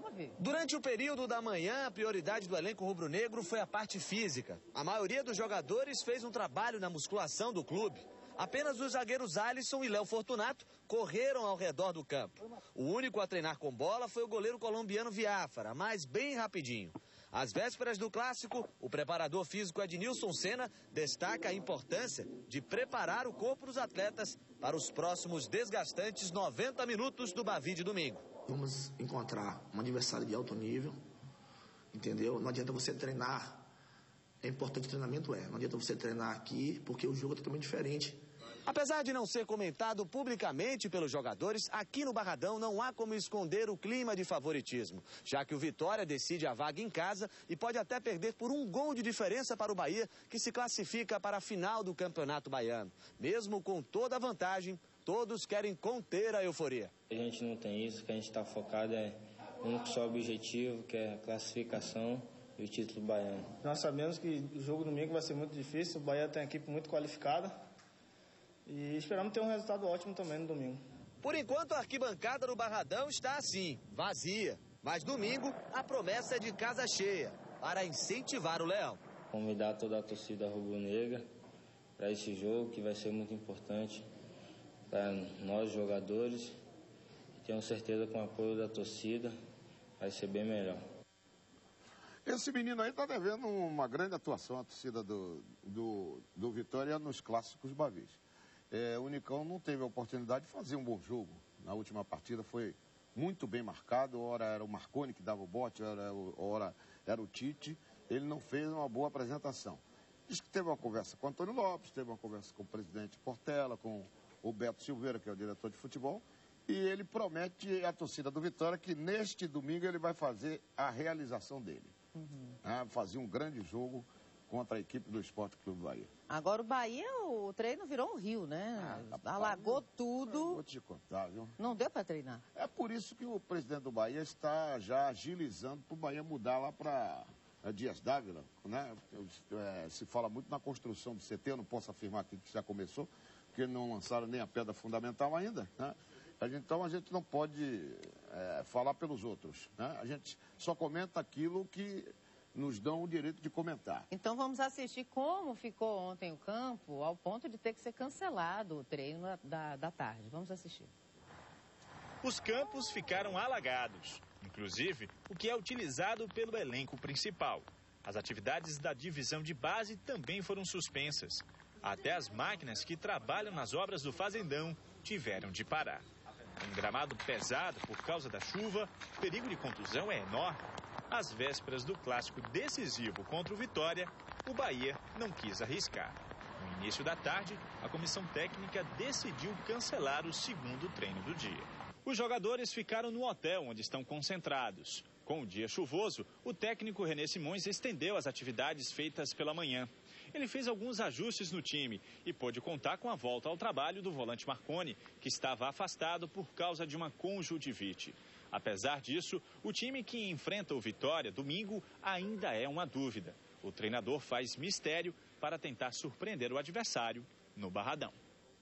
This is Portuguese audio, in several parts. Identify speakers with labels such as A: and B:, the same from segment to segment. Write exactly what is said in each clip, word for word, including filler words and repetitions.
A: houve?
B: Durante o período da manhã, a prioridade do elenco rubro-negro foi a parte física. A maioria dos jogadores fez um trabalho na musculação do clube. Apenas os zagueiros Alisson e Léo Fortunato correram ao redor do campo. O único a treinar com bola foi o goleiro colombiano Viáfara, mas bem rapidinho. Às vésperas do clássico, o preparador físico Ednilson Senna destaca a importância de preparar o corpo dos atletas para os próximos desgastantes noventa minutos do Bavi de domingo.
C: Vamos encontrar um adversário de alto nível, entendeu? Não adianta você treinar, é importante o treinamento, é. Não adianta você treinar aqui, porque o jogo é totalmente diferente.
B: Apesar de não ser comentado publicamente pelos jogadores, aqui no Barradão não há como esconder o clima de favoritismo, já que o Vitória decide a vaga em casa e pode até perder por um gol de diferença para o Bahia, que se classifica para a final do Campeonato Baiano. Mesmo com toda a vantagem, todos querem conter a euforia.
D: A gente não tem isso, que a gente está focado é um só objetivo, que é a classificação e o título baiano.
E: Nós sabemos que o jogo domingo vai ser muito difícil, o Bahia tem uma equipe muito qualificada. E esperamos ter um resultado ótimo também no domingo.
B: Por enquanto, a arquibancada do Barradão está assim, vazia. Mas domingo, a promessa é de casa cheia, para incentivar o Leão.
D: Convidar toda a torcida rubro-negra para esse jogo, que vai ser muito importante para nós, jogadores. E tenho certeza que com o apoio da torcida vai ser bem melhor.
F: Esse menino aí está devendo uma grande atuação, a torcida do, do, do Vitória nos clássicos bavis. É, o Nicão não teve a oportunidade de fazer um bom jogo. Na última partida foi muito bem marcado, ora era o Marconi que dava o bote, ora, ora era o Tite. Ele não fez uma boa apresentação. Diz que teve uma conversa com o Antônio Lopes, teve uma conversa com o presidente Portela, com o Beto Silveira, que é o diretor de futebol, e ele promete à torcida do Vitória que neste domingo ele vai fazer a realização dele. Uhum. Né, fazer um grande jogo contra a equipe do Esporte Clube Bahia.
A: Agora o Bahia, o treino virou um rio, né? Ah, Alagou eu, tudo.
F: Eu vou te contar, viu?
A: Não deu para treinar.
F: É por isso que o presidente do Bahia está já agilizando para o Bahia mudar lá para Dias Dávila, né? É, se fala muito na construção do C T, eu não posso afirmar aqui que já começou, porque não lançaram nem a pedra fundamental ainda, né? Então a gente não pode é, falar pelos outros, né? A gente só comenta aquilo que nos dão o direito de comentar.
A: Então vamos assistir como ficou ontem o campo, ao ponto de ter que ser cancelado o treino da, da tarde. Vamos assistir.
G: Os campos ficaram alagados, inclusive o que é utilizado pelo elenco principal. As atividades da divisão de base também foram suspensas. Até as máquinas que trabalham nas obras do Fazendão tiveram de parar. Um gramado pesado por causa da chuva, o perigo de contusão é enorme. Às vésperas do clássico decisivo contra o Vitória, o Bahia não quis arriscar. No início da tarde, a comissão técnica decidiu cancelar o segundo treino do dia. Os jogadores ficaram no hotel onde estão concentrados. Com o dia chuvoso, o técnico René Simões estendeu as atividades feitas pela manhã. Ele fez alguns ajustes no time e pôde contar com a volta ao trabalho do volante Marconi, que estava afastado por causa de uma conjuntivite. Apesar disso, o time que enfrenta o Vitória domingo ainda é uma dúvida. O treinador faz mistério para tentar surpreender o adversário no Barradão.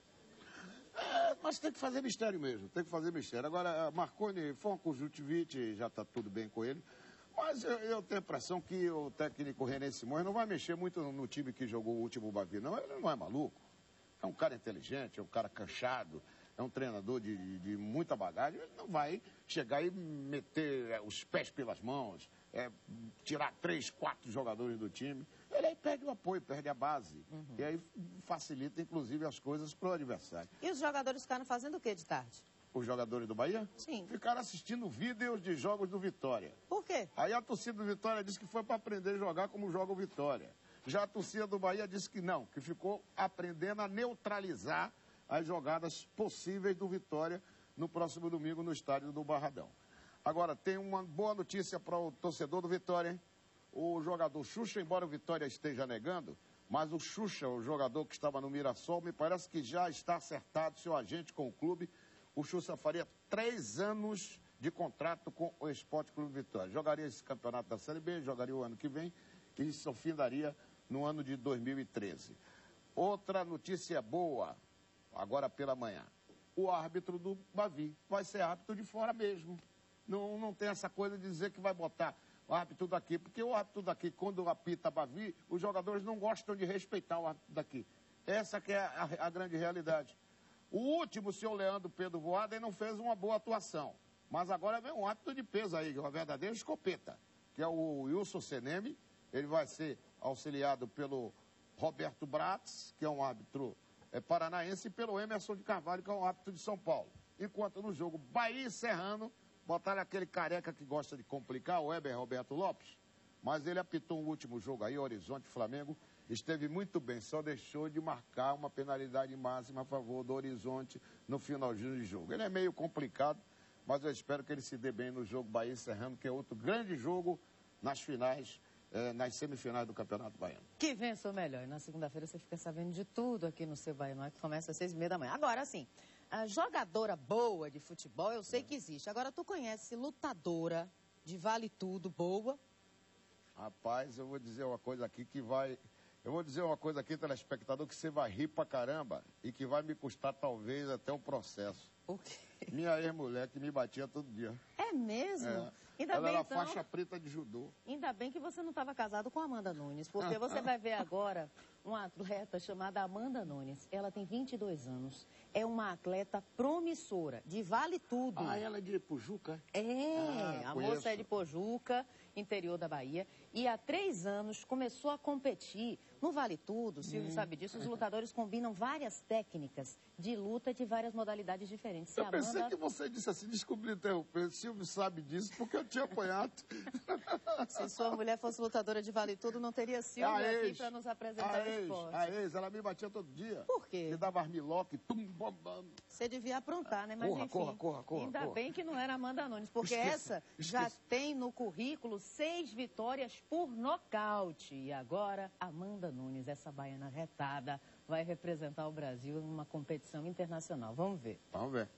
F: É, mas tem que fazer mistério mesmo, tem que fazer mistério. Agora, Marconi foi uma conjuntivite, já está tudo bem com ele. Mas eu, eu tenho a impressão que o técnico René Simões não vai mexer muito no, no time que jogou o último Bavi, não. Ele não é maluco. É um cara inteligente, é um cara canchado, é um treinador de, de, de muita bagagem. Ele não vai chegar e meter é, os pés pelas mãos, é, tirar três, quatro jogadores do time. Ele aí perde o apoio, perde a base. Uhum. E aí facilita, inclusive, as coisas para o adversário.
A: E os jogadores ficaram fazendo o que de tarde?
F: Os jogadores do Bahia?
A: Sim.
F: Ficaram assistindo vídeos de jogos do Vitória.
A: Por quê?
F: Aí a torcida do Vitória disse que foi para aprender a jogar como joga o Vitória. Já a torcida do Bahia disse que não, que ficou aprendendo a neutralizar as jogadas possíveis do Vitória no próximo domingo no estádio do Barradão. Agora, tem uma boa notícia para o torcedor do Vitória, hein? O jogador Xuxa, embora o Vitória esteja negando, mas o Xuxa, o jogador que estava no Mirassol, me parece que já está acertado seu agente com o clube. O Xuxa faria três anos de contrato com o Esporte Clube Vitória. Jogaria esse campeonato da Série B, jogaria o ano que vem e isso findaria no ano de dois mil e treze. Outra notícia boa, agora pela manhã. O árbitro do Bavi vai ser árbitro de fora mesmo. Não, não tem essa coisa de dizer que vai botar o árbitro daqui, porque o árbitro daqui, quando apita Bavi, os jogadores não gostam de respeitar o árbitro daqui. Essa que é a, a grande realidade. O último, o senhor Leandro Pedro Voaden, não fez uma boa atuação. Mas agora vem um árbitro de peso aí, uma verdadeira escopeta, que é o Wilson Seneme. Ele vai ser auxiliado pelo Roberto Bratz, que é um árbitro é, paranaense, e pelo Emerson de Carvalho, que é um árbitro de São Paulo. Enquanto no jogo Bahia e Serrano, botaram aquele careca que gosta de complicar, o Weber Roberto Lopes, mas ele apitou o último jogo aí, Horizonte Flamengo, esteve muito bem, só deixou de marcar uma penalidade máxima a favor do Horizonte no finalzinho de jogo. Ele é meio complicado, mas eu espero que ele se dê bem no jogo Bahia e Serrano, que é outro grande jogo nas finais, eh, nas semifinais do Campeonato Baiano.
A: Que vença o melhor. E na segunda-feira você fica sabendo de tudo aqui no Seu Baiano, que começa às seis e meia da manhã. Agora, sim, a jogadora boa de futebol, eu sei que existe. Agora, tu conhece lutadora de vale tudo, boa?
F: Rapaz, eu vou dizer uma coisa aqui que vai... Eu vou dizer uma coisa aqui, telespectador, que você vai rir pra caramba e que vai me custar talvez até o processo.
A: O quê?
F: Minha ex-mulher que me batia todo dia.
A: É mesmo?
F: É.
A: Ainda
F: Ela
A: bem,
F: era
A: então,
F: faixa preta de judô.
A: Ainda bem que você não estava casado com a Amanda Nunes, porque você vai ver agora uma atleta chamada Amanda Nunes. Ela tem vinte e dois anos, é uma atleta promissora, de vale tudo.
F: Ah, ela é de Pojuca?
A: É,
F: ah,
A: a
F: conheço.
A: moça é de Pojuca, interior da Bahia, e há três anos começou a competir no Vale Tudo. O Silvio hum. sabe disso, os lutadores combinam várias técnicas de luta de várias modalidades diferentes.
F: Eu
A: Se
F: pensei
A: Amanda...
F: que você disse assim, desculpe me interromper, o Silvio sabe disso porque eu tinha apanhado.
A: Se sua mulher fosse lutadora de Vale Tudo, não teria Silvio aqui para nos apresentar o esporte.
F: A ex, ela me batia todo dia.
A: Por quê?
F: Me dava armlock, tum, bam, bam.
A: Você devia aprontar, né? Mas
F: corra,
A: enfim,
F: corra, corra, corra,
A: ainda
F: corra.
A: bem que não era Amanda Nunes, porque
F: Esqueça,
A: essa
F: esqueça.
A: já tem no currículo seis vitórias por nocaute. E agora, Amanda Nunes, essa baiana retada, vai representar o Brasil em uma competição internacional. Vamos ver.
F: Vamos ver.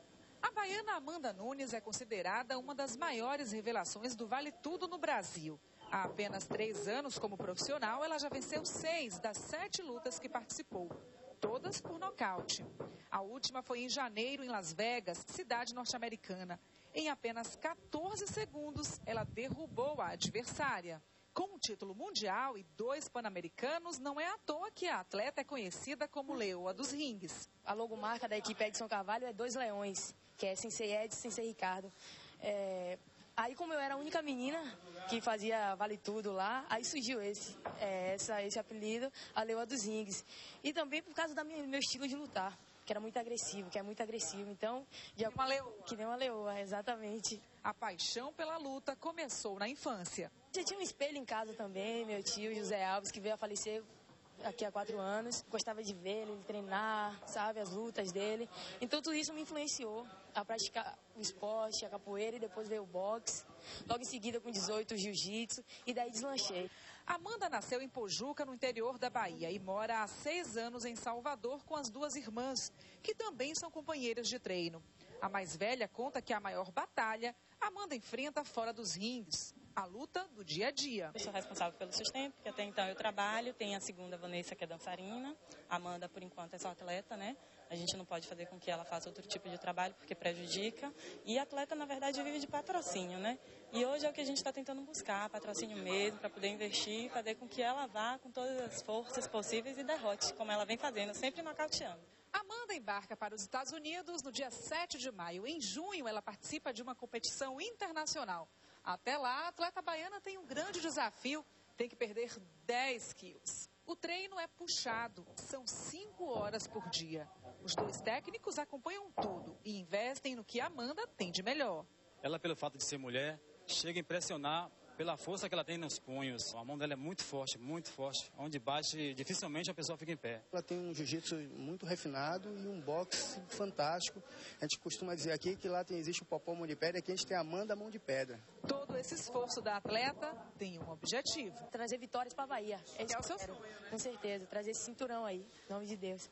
H: A baiana Amanda Nunes é considerada uma das maiores revelações do Vale Tudo no Brasil. Há apenas três anos como profissional, ela já venceu seis das sete lutas que participou, todas por nocaute. A última foi em janeiro em Las Vegas, cidade norte-americana. Em apenas quatorze segundos, ela derrubou a adversária. Com um título mundial e dois pan-americanos, não é à toa que a atleta é conhecida como Leoa dos Ringues.
I: A logomarca da equipe Edson Carvalho é Dois Leões, que é Sensei Ed e Sensei Ricardo. É... Aí, como eu era a única menina que fazia Vale Tudo lá, aí surgiu esse, é, essa, esse apelido, a Leoa dos Ringues. E também por causa do meu estilo de lutar, que era muito agressivo, que é muito agressivo. Então, de...
H: uma leoa.
I: Que nem uma leoa, exatamente.
H: A paixão pela luta começou na infância.
I: Já tinha um espelho em casa também, meu tio José Alves, que veio a falecer aqui há quatro anos. Gostava de ver ele treinar, sabe, as lutas dele. Então tudo isso me influenciou a praticar o esporte, a capoeira, e depois veio o boxe. Logo em seguida, com dezoito, o jiu-jitsu, e daí deslanchei.
H: Amanda nasceu em Pojuca, no interior da Bahia, e mora há seis anos em Salvador com as duas irmãs, que também são companheiras de treino. A mais velha conta que a maior batalha Amanda enfrenta fora dos ringues, a luta do dia a dia.
J: Eu sou responsável pelo sustento, porque até então eu trabalho, tem a segunda, Vanessa, que é dançarina. A Amanda, por enquanto, é só atleta, né? A gente não pode fazer com que ela faça outro tipo de trabalho, porque prejudica. E a atleta, na verdade, vive de patrocínio, né? E hoje é o que a gente está tentando buscar, patrocínio mesmo, para poder investir e fazer com que ela vá com todas as forças possíveis e derrote, como ela vem fazendo, sempre nocauteando.
H: Amanda embarca para os Estados Unidos no dia sete de maio. Em junho, ela participa de uma competição internacional. Até lá, a atleta baiana tem um grande desafio, tem que perder dez quilos. O treino é puxado, são cinco horas por dia. Os dois técnicos acompanham tudo e investem no que a Amanda tem de melhor.
K: Ela, pelo fato de ser mulher, chega a impressionar pela força que ela tem nos punhos. A mão dela é muito forte, muito forte. Onde bate, dificilmente a pessoa fica em pé.
L: Ela tem um jiu-jitsu muito refinado e um boxe fantástico. A gente costuma dizer aqui que lá tem, existe o Popó Mão de Pedra, e aqui a gente tem a Amanda Mão de Pedra.
H: Todo esse esforço da atleta tem um objetivo.
I: Trazer vitórias para a Bahia. É,
H: é o seu sonho, né?
I: Com certeza, trazer esse cinturão aí, em nome de Deus.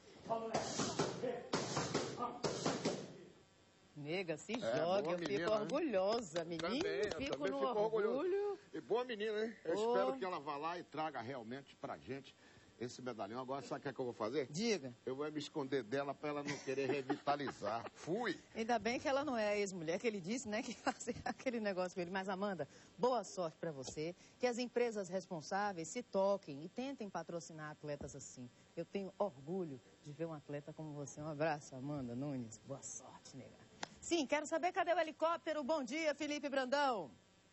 A: Nega, se
F: É,
A: joga, eu
F: menina,
A: fico
F: né?
A: orgulhosa, menina.
F: Também, eu
A: fico
F: também
A: no
F: fico
A: orgulho.
F: orgulhoso. E boa menina, hein? Eu
A: Oh.
F: espero que ela vá lá e traga realmente pra gente esse medalhão. Agora, sabe o que é que eu vou fazer?
A: Diga.
F: Eu vou me esconder dela pra ela não querer revitalizar. Fui!
A: Ainda bem que ela não é a ex-mulher, que ele disse, né, que fazia aquele negócio com ele. Mas, Amanda, boa sorte pra você. Que as empresas responsáveis se toquem e tentem patrocinar atletas assim. Eu tenho orgulho de ver um atleta como você. Um abraço, Amanda Nunes. Boa sorte, nega. Sim, quero saber cadê o helicóptero. Bom dia, Felipe Brandão.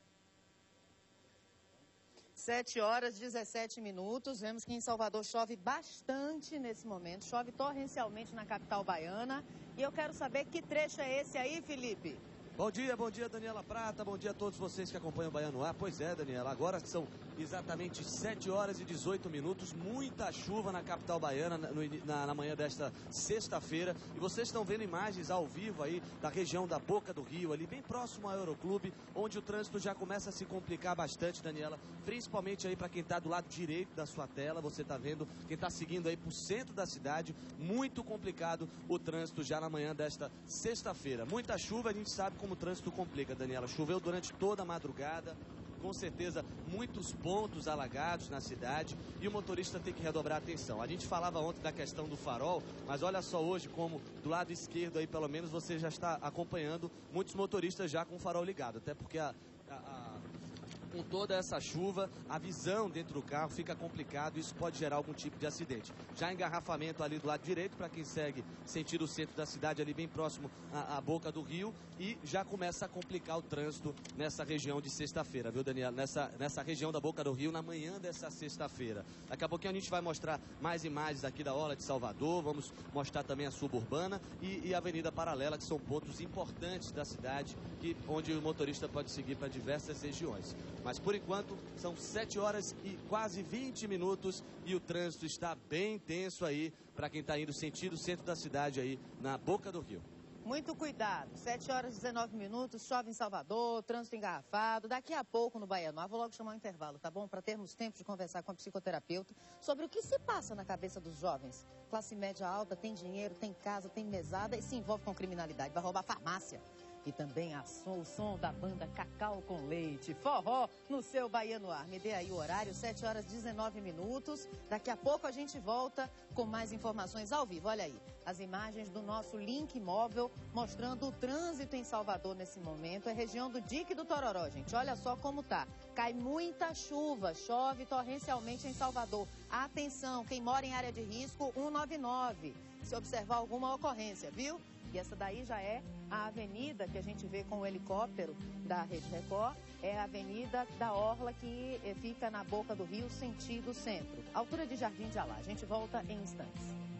A: sete horas e dezessete minutos. Vemos que em Salvador chove bastante nesse momento. Chove torrencialmente na capital baiana. E eu quero saber que trecho é esse aí, Felipe.
B: Bom dia, bom dia, Daniela Prata. Bom dia a todos vocês que acompanham o Baiano Ar. Pois é, Daniela, agora são exatamente sete horas e dezoito minutos. Muita chuva na capital baiana na, na, na manhã desta sexta-feira. E vocês estão vendo imagens ao vivo aí da região da Boca do Rio, ali bem próximo ao Aeroclube, onde o trânsito já começa a se complicar bastante, Daniela. Principalmente aí para quem está do lado direito da sua tela. Você está vendo quem está seguindo aí para o centro da cidade. Muito complicado o trânsito já na manhã desta sexta-feira. Muita chuva, a gente sabe como o trânsito complica, Daniela. Choveu durante toda a madrugada, com certeza muitos pontos alagados na cidade e o motorista tem que redobrar a atenção. A gente falava ontem da questão do farol, mas olha só hoje como do lado esquerdo aí pelo menos você já está acompanhando muitos motoristas já com o farol ligado, até porque a, a, a com toda essa chuva, a visão dentro do carro fica complicado e isso pode gerar algum tipo de acidente. Já engarrafamento ali do lado direito, para quem segue sentido centro da cidade, ali bem próximo à, à Boca do Rio, e já começa a complicar o trânsito nessa região de sexta-feira, viu, Daniela? Nessa, nessa região da Boca do Rio, na manhã dessa sexta-feira. Daqui a pouquinho a gente vai mostrar mais imagens aqui da Orla de Salvador, vamos mostrar também a suburbana e, e a Avenida Paralela, que são pontos importantes da cidade, que, onde o motorista pode seguir para diversas regiões. Mas, por enquanto, são sete horas e quase vinte minutos e o trânsito está bem tenso aí para quem está indo sentido centro da cidade aí na Boca do Rio.
A: Muito cuidado. sete horas e dezenove minutos, chove em Salvador, trânsito engarrafado. Daqui a pouco no Baiano Ar, vou logo chamar um intervalo, tá bom? Para termos tempo de conversar com a psicoterapeuta sobre o que se passa na cabeça dos jovens. Classe média alta, tem dinheiro, tem casa, tem mesada e se envolve com criminalidade. Vai roubar farmácia. E também a som, o som da banda Cacau com Leite, forró no seu Baiano Ar. Me dê aí o horário, sete horas e dezenove minutos. Daqui a pouco a gente volta com mais informações ao vivo. Olha aí, as imagens do nosso link móvel mostrando o trânsito em Salvador nesse momento. É região do Dique do Tororó, gente. Olha só como tá. Cai muita chuva, chove torrencialmente em Salvador. Atenção, quem mora em área de risco, cento e noventa e nove. Se observar alguma ocorrência, viu? E essa daí já é a avenida que a gente vê com o helicóptero da Rede Record. É a avenida da Orla que fica na Boca do Rio, sentido centro. Altura de Jardim de Alá. A gente volta em instantes.